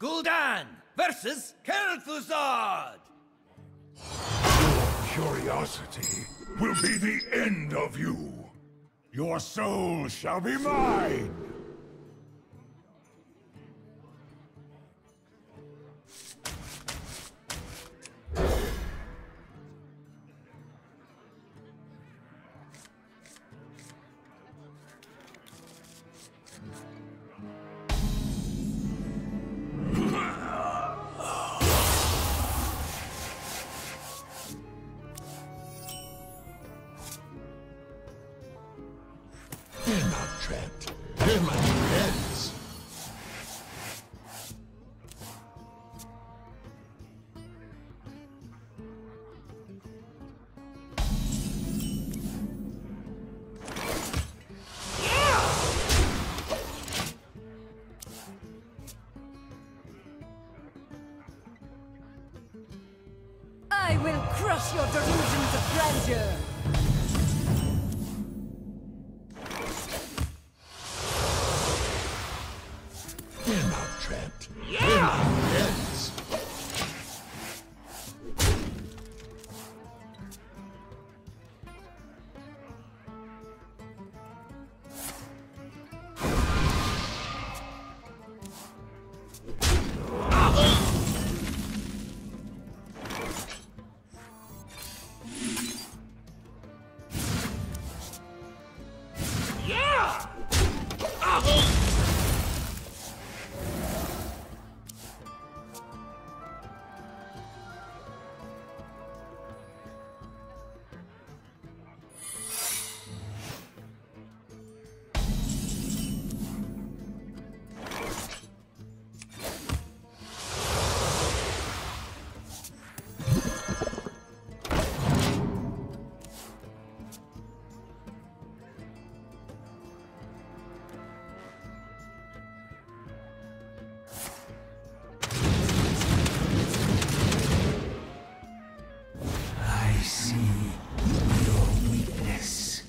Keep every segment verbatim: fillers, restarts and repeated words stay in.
Gul'dan versus Kel'Thuzad! Your curiosity will be the end of you. Your soul shall be mine! They're not trapped. They're my friends. I will crush your delusions of grandeur! They're not trapped. They're my friends. I see your weakness.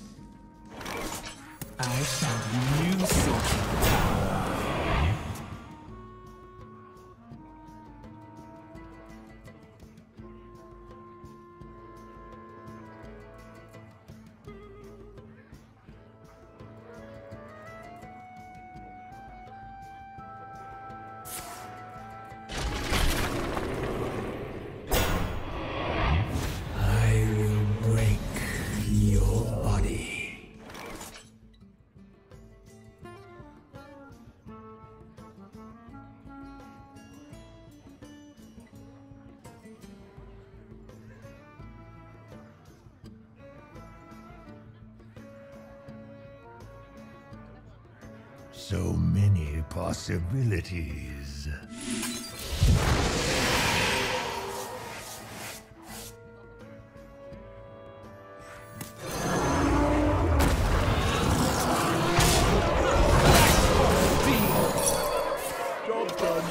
I found a new source of power. I will break your body. So many possibilities. Job done.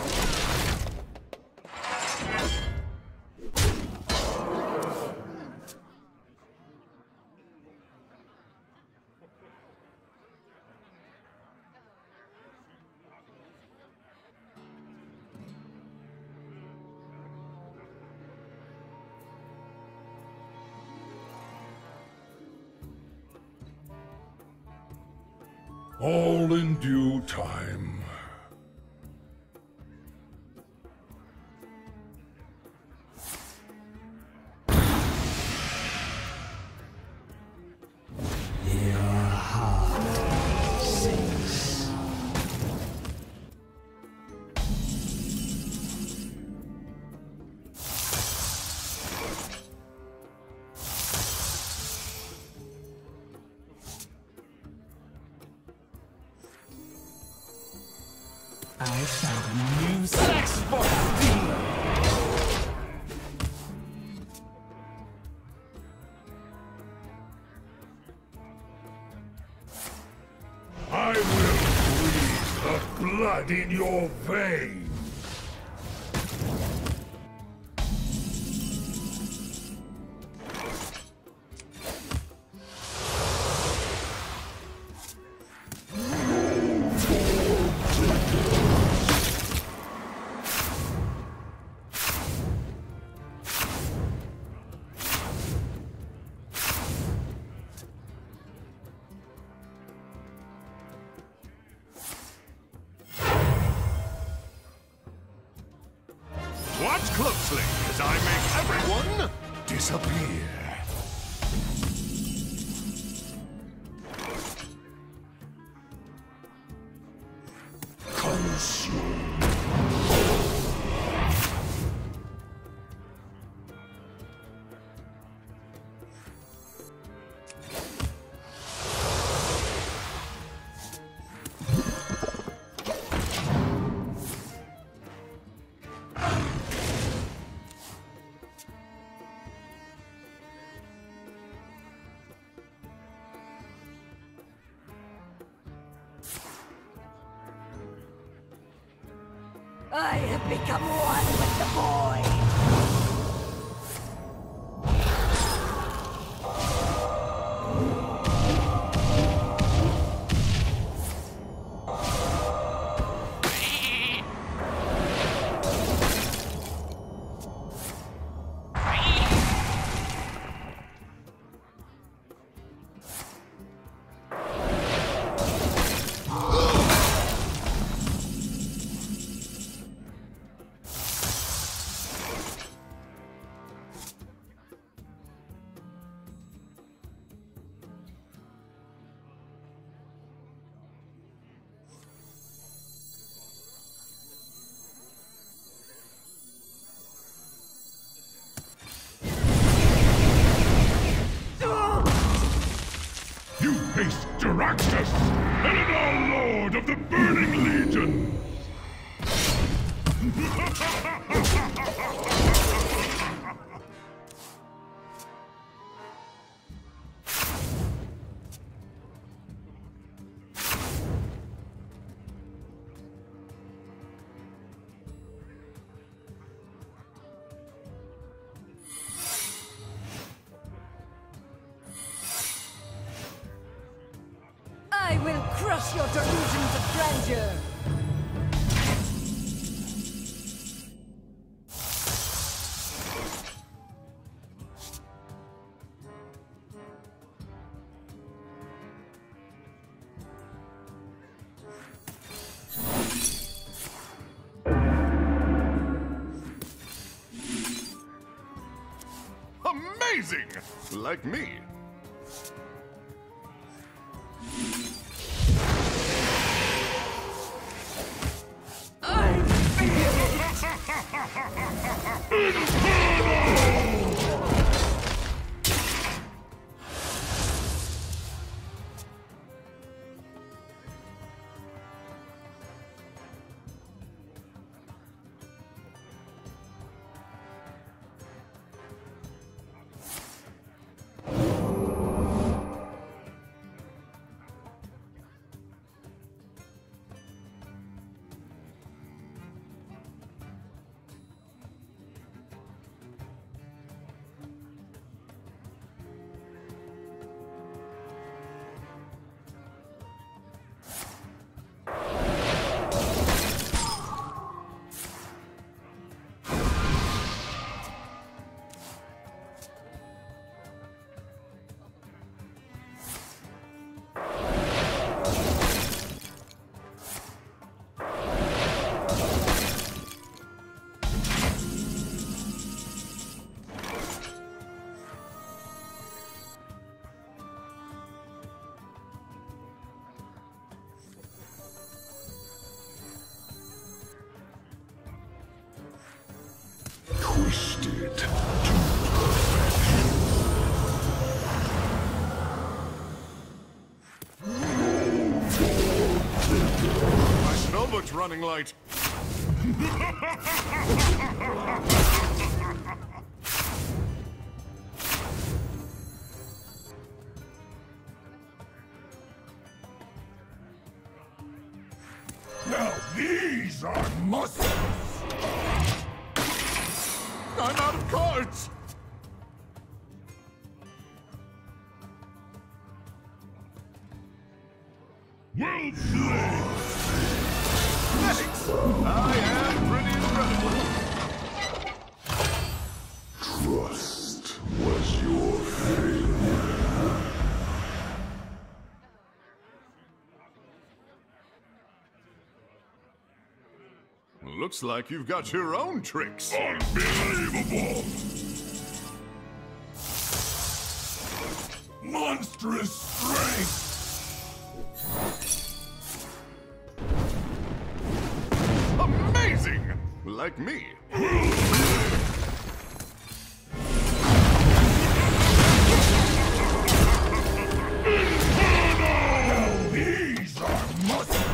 All in due time. Your heart sinks. I found a new sex for Steel. I will freeze the blood in your veins. Watch closely as I make everyone disappear. Consume. I have become one with the void! Face Jaraxxus, Elenor, Lord of the Burning Legion! I will crush your delusions of grandeur! Amazing! Like me. Twisted to perfection. My spellbook's running light. Now these are muscles! I'm out of cards! Well played! Thanks! I am pretty incredible! Trust was your failure. Looks like you've got your own tricks. Unbelievable! Monstrous strength! Amazing! Like me. These are muscles!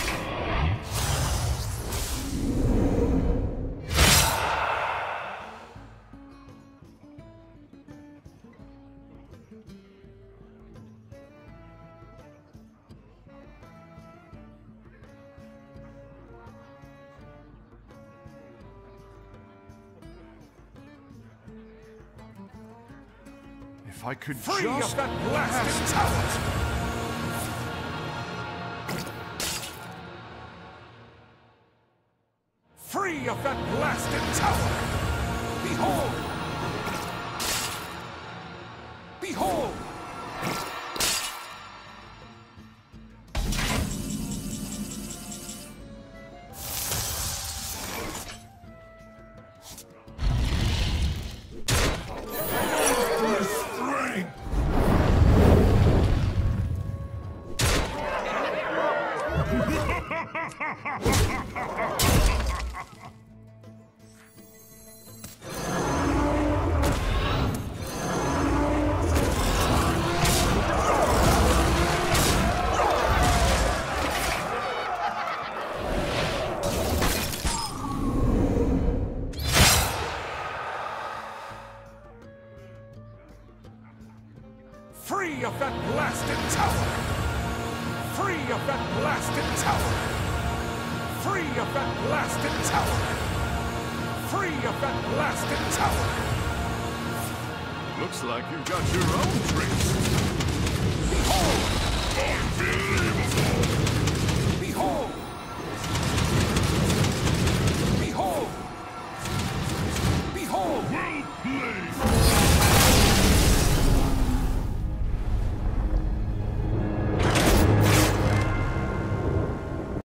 If I could Free just... of that blasted talent! Free of that blasted tower! Behold! Behold! Strength! Free of that blasted tower! Free of that blasted tower! Free of that blasted tower! Free of that blasted tower! Looks like you've got your own tricks. Behold! Unbelievable!